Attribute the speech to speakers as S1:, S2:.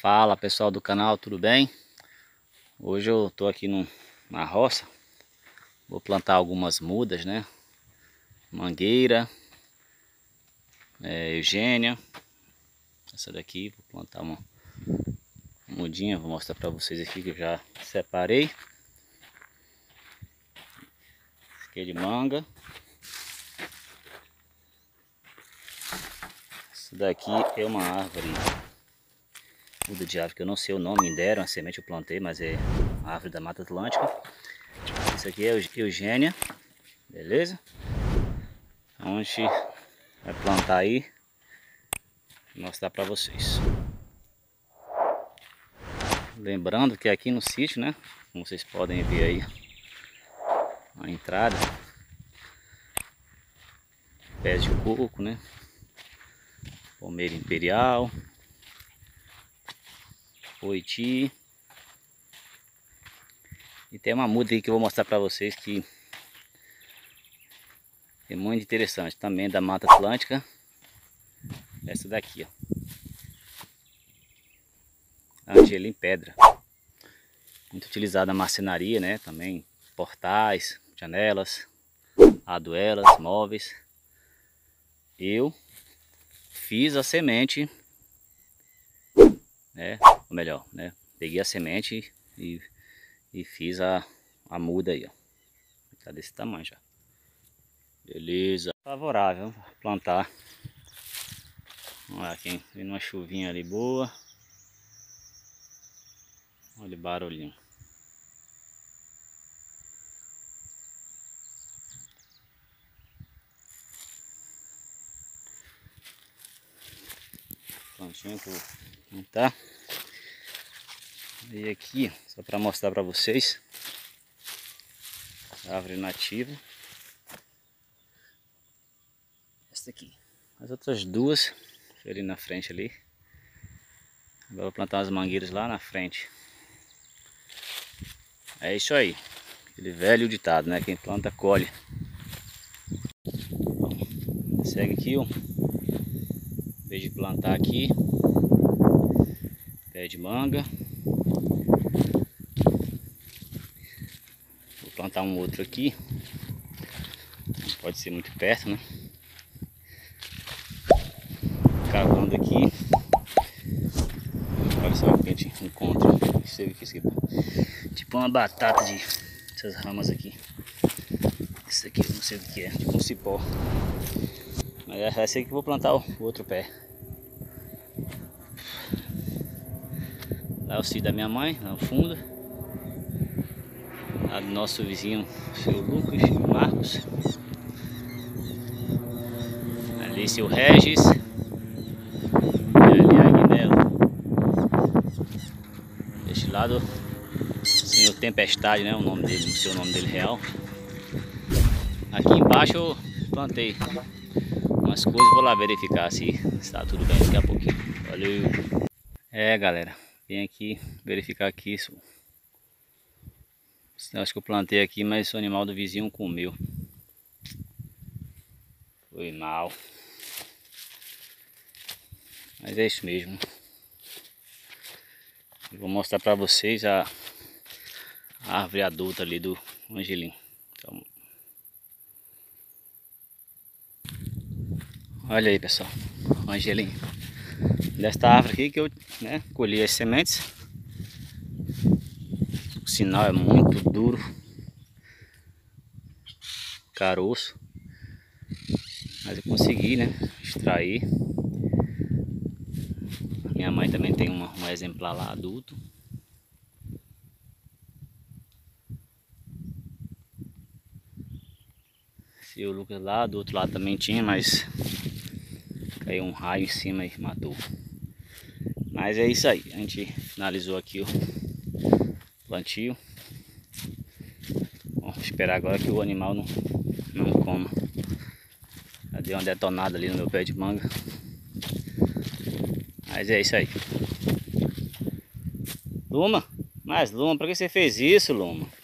S1: Fala pessoal do canal, tudo bem? Hoje eu tô aqui na roça. Vou plantar algumas mudas, né? Mangueira, Eugênia. Essa daqui, vou plantar uma mudinha. Vou mostrar pra vocês aqui que eu já separei. Esse aqui é de manga. Essa daqui é uma árvore, muda de árvore que eu não sei o nome, me deram a semente, eu plantei, mas é a árvore da Mata Atlântica. Isso aqui é Eugênia, beleza? Então a gente vai plantar aí e mostrar para vocês. Lembrando que aqui no sítio, né, como vocês podem ver aí, a entrada, pés de coco, né, palmeira imperial, oiti. E tem uma muda aí que eu vou mostrar para vocês que é muito interessante, também da Mata Atlântica. Essa daqui, ó, Angelim pedra, muito utilizada na marcenaria, né? Também portais, janelas, aduelas, móveis. Eu fiz a semente, né? Ou melhor, né? Peguei a semente e fiz a muda aí, ó. Tá desse tamanho já. Beleza. Favorável plantar. Olha aqui, vem uma chuvinha ali boa. Olha o barulhinho. Plantinha que eu vou plantar. E aqui, só para mostrar para vocês, árvore nativa. Essa aqui. As outras duas, ali na frente ali. Agora vou plantar umas mangueiras lá na frente. É isso aí. Aquele velho ditado, né? Quem planta, colhe. Segue aqui, ó. Em vez de plantar aqui, pé de manga. Vou plantar um outro aqui. Não pode ser muito perto, né? Cavando aqui. Olha só o que a gente encontra. Isso aqui, tipo uma batata de essas ramas aqui. Isso aqui eu não sei o que é, tipo um cipó. Mas é essa aí que eu vou plantar o outro pé. Lá é o sítio da minha mãe, lá no fundo. Lá do nosso vizinho, o seu Lucas e o Marcos. Ali seu Regis. E ali a Aguinela. Deste lado, Senhor Tempestade, né? O nome dele, não sei o nome dele real. Aqui embaixo eu plantei umas coisas, vou lá verificar se está tudo bem daqui a pouquinho. Valeu! Galera, vim aqui verificar aqui isso. Acho que eu plantei aqui, mas o animal do vizinho comeu. Foi mal. Mas é isso mesmo. Eu vou mostrar para vocês a árvore adulta ali do Angelim. Então, olha aí, pessoal, o Angelim. Desta árvore aqui que eu, né, colhi as sementes. O sinal é muito duro, caroço, mas eu consegui, né, extrair. Minha mãe também tem um exemplar lá adulto. E o Lucas lá do outro lado também tinha, mas caiu um raio em cima e matou. Mas é isso aí, a gente finalizou aqui o plantio. Vamos esperar agora que o animal não coma. Já deu uma detonada ali no meu pé de manga. Mas é isso aí. Luma, mas Luma, por que você fez isso, Luma?